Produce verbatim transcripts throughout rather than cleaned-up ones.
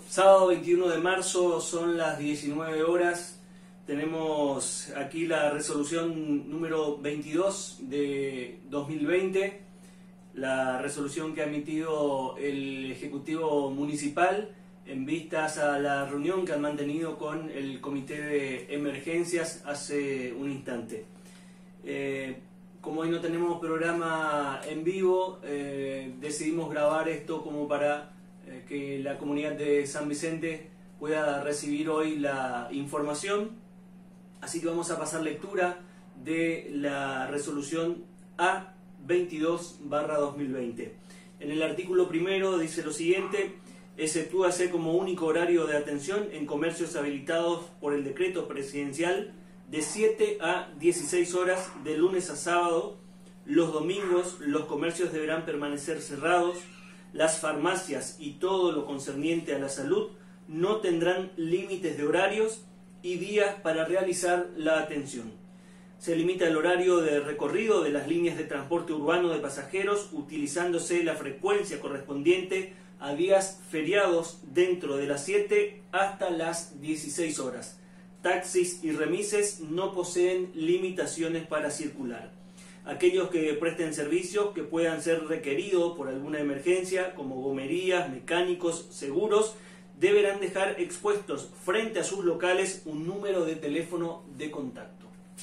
Sábado veintiuno de marzo, son las diecinueve horas. Tenemos aquí la resolución número veintidós de dos mil veinte, la resolución que ha emitido el Ejecutivo Municipal en vistas a la reunión que han mantenido con el Comité de Emergencias hace un instante. Eh, como hoy no tenemos programa en vivo, eh, decidimos grabar esto como para eh, que la comunidad de San Vicente pueda recibir hoy la información. Así que vamos a pasar lectura de la resolución A veintidós barra dos mil veinte. En el artículo primero dice lo siguiente: exceptúase como único horario de atención en comercios habilitados por el decreto presidencial de siete a dieciséis horas de lunes a sábado. Los domingos los comercios deberán permanecer cerrados. Las farmacias y todo lo concerniente a la salud no tendrán límites de horarios y días para realizar la atención. Se limita el horario de recorrido de las líneas de transporte urbano de pasajeros utilizándose la frecuencia correspondiente a días feriados dentro de las siete hasta las dieciséis horas. Taxis y remises no poseen limitaciones para circular. Aquellos que presten servicios que puedan ser requeridos por alguna emergencia, como gomerías, mecánicos, seguros, deberán dejar expuestos frente a sus locales un número de teléfono de contacto.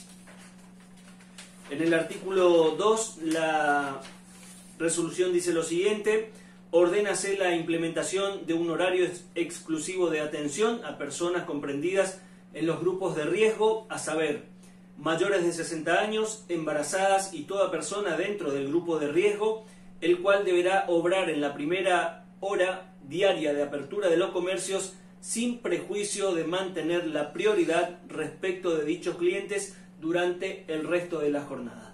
En el artículo dos, la resolución dice lo siguiente: ordénase la implementación de un horario ex exclusivo de atención a personas comprendidas en los grupos de riesgo, a saber, mayores de sesenta años, embarazadas y toda persona dentro del grupo de riesgo, el cual deberá obrar en la primera hora diaria de apertura de los comercios sin prejuicio de mantener la prioridad respecto de dichos clientes durante el resto de la jornada.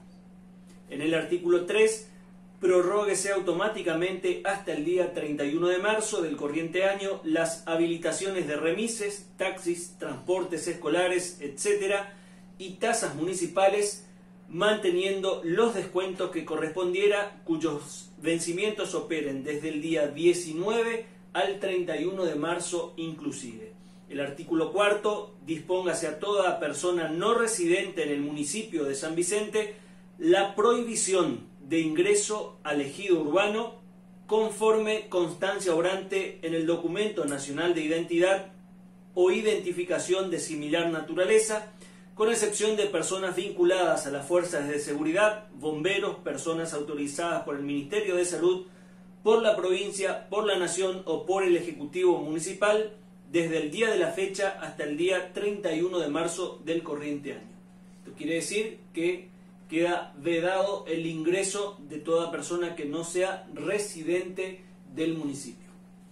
En el artículo tres, prorróguese automáticamente hasta el día treinta y uno de marzo del corriente año las habilitaciones de remises, taxis, transportes escolares, etcétera, y tasas municipales, manteniendo los descuentos que correspondiera, cuyos vencimientos operen desde el día diecinueve al treinta y uno de marzo inclusive. El artículo cuarto, dispóngase a toda persona no residente en el municipio de San Vicente la prohibición de ingreso al ejido urbano conforme constancia obrante en el documento nacional de identidad o identificación de similar naturaleza, con excepción de personas vinculadas a las fuerzas de seguridad, bomberos, personas autorizadas por el Ministerio de Salud, por la provincia, por la nación o por el Ejecutivo Municipal, desde el día de la fecha hasta el día treinta y uno de marzo del corriente año. Esto quiere decir que queda vedado el ingreso de toda persona que no sea residente del municipio.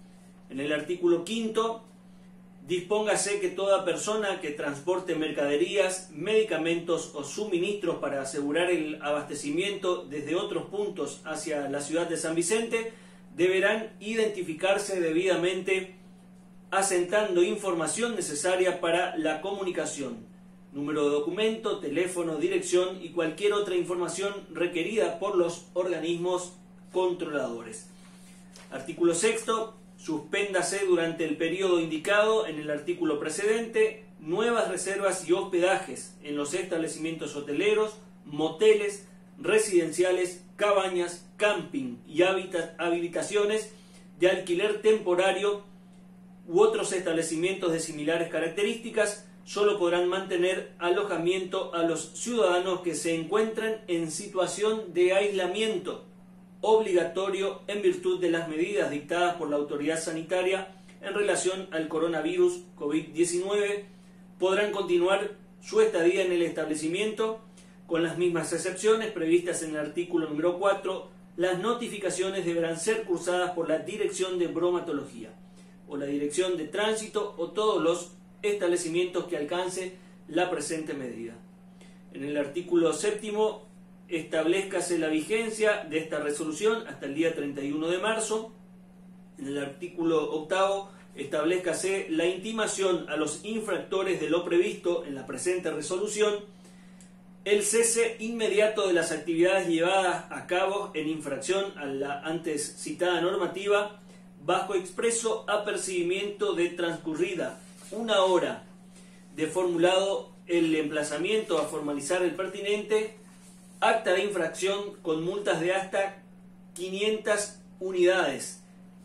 En el artículo quinto, dispóngase que toda persona que transporte mercaderías, medicamentos o suministros para asegurar el abastecimiento desde otros puntos hacia la ciudad de San Vicente deberán identificarse debidamente asentando información necesaria para la comunicación, número de documento, teléfono, dirección y cualquier otra información requerida por los organismos controladores. Artículo sexto. Suspéndase durante el periodo indicado en el artículo precedente nuevas reservas y hospedajes en los establecimientos hoteleros, moteles, residenciales, cabañas, camping y habilitaciones de alquiler temporario u otros establecimientos de similares características. Solo podrán mantener alojamiento a los ciudadanos que se encuentran en situación de aislamiento obligatorio en virtud de las medidas dictadas por la autoridad sanitaria en relación al coronavirus COVID diecinueve. Podrán continuar su estadía en el establecimiento con las mismas excepciones previstas en el artículo número cuatro. Las notificaciones deberán ser cursadas por la Dirección de Bromatología o la Dirección de Tránsito o todos los establecimientos que alcance la presente medida. En el artículo séptimo, establezcase la vigencia de esta resolución hasta el día treinta y uno de marzo. En el artículo octavo, establezcase la intimación a los infractores de lo previsto en la presente resolución, el cese inmediato de las actividades llevadas a cabo en infracción a la antes citada normativa, bajo expreso apercibimiento de transcurrida una hora de formulado el emplazamiento a formalizar el pertinente acta de infracción con multas de hasta quinientas unidades.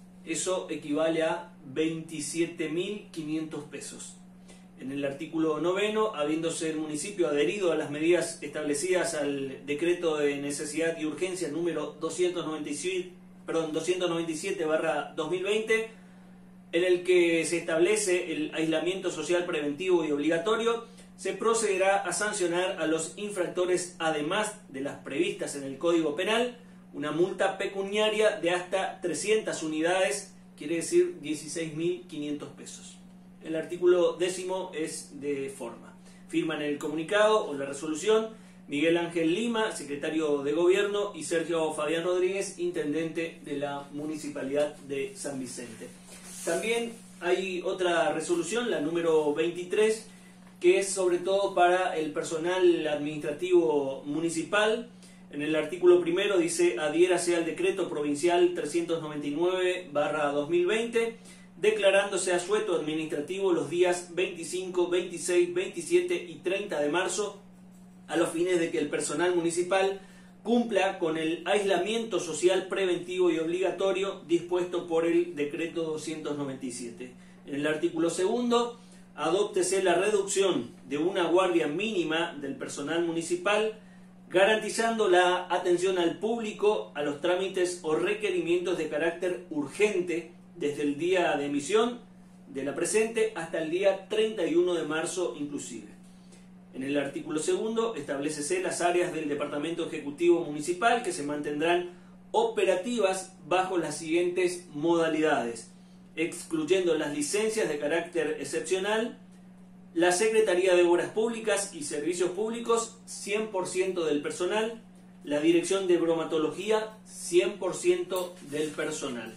Eso equivale a veintisiete mil quinientos pesos. En el artículo noveno, habiéndose el municipio adherido a las medidas establecidas al decreto de necesidad y urgencia número doscientos noventa y siete, perdón, doscientos noventa y siete barra dos mil veinte, en el que se establece el aislamiento social preventivo y obligatorio, se procederá a sancionar a los infractores, además de las previstas en el Código Penal, una multa pecuniaria de hasta trescientas unidades, quiere decir dieciséis mil quinientos pesos. El artículo décimo es de forma. Firman el comunicado o la resolución Miguel Ángel Lima, secretario de Gobierno, y Sergio Fabián Rodríguez, intendente de la Municipalidad de San Vicente. También hay otra resolución, la número veintitrés, que es sobre todo para el personal administrativo municipal. En el artículo primero dice: adhiérase al decreto provincial trescientos noventa y nueve barra dos mil veinte, declarándose asueto administrativo los días veinticinco, veintiséis, veintisiete y treinta de marzo, a los fines de que el personal municipal cumpla con el aislamiento social preventivo y obligatorio dispuesto por el decreto doscientos noventa y siete. En el artículo segundo, adóptese la reducción de una guardia mínima del personal municipal, garantizando la atención al público a los trámites o requerimientos de carácter urgente desde el día de emisión de la presente hasta el día treinta y uno de marzo inclusive. En el artículo segundo, establécese las áreas del Departamento Ejecutivo Municipal que se mantendrán operativas bajo las siguientes modalidades: excluyendo las licencias de carácter excepcional, la Secretaría de Obras Públicas y Servicios Públicos, cien por ciento del personal, la Dirección de Bromatología, cien por ciento del personal.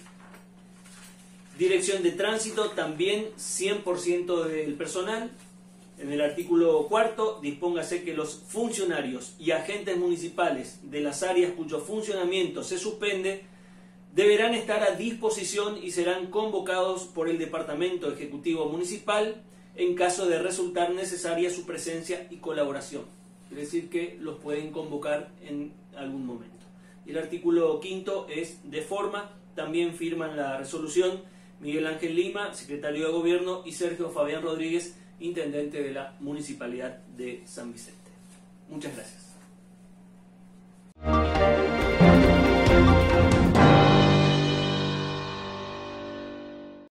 Dirección de Tránsito, también cien por ciento del personal. En el artículo cuarto, dispóngase que los funcionarios y agentes municipales de las áreas cuyo funcionamiento se suspende deberán estar a disposición y serán convocados por el Departamento Ejecutivo Municipal en caso de resultar necesaria su presencia y colaboración. Es decir, que los pueden convocar en algún momento. Y el artículo quinto es de forma. También firman la resolución Miguel Ángel Lima, secretario de Gobierno, y Sergio Fabián Rodríguez, intendente de la Municipalidad de San Vicente. Muchas gracias.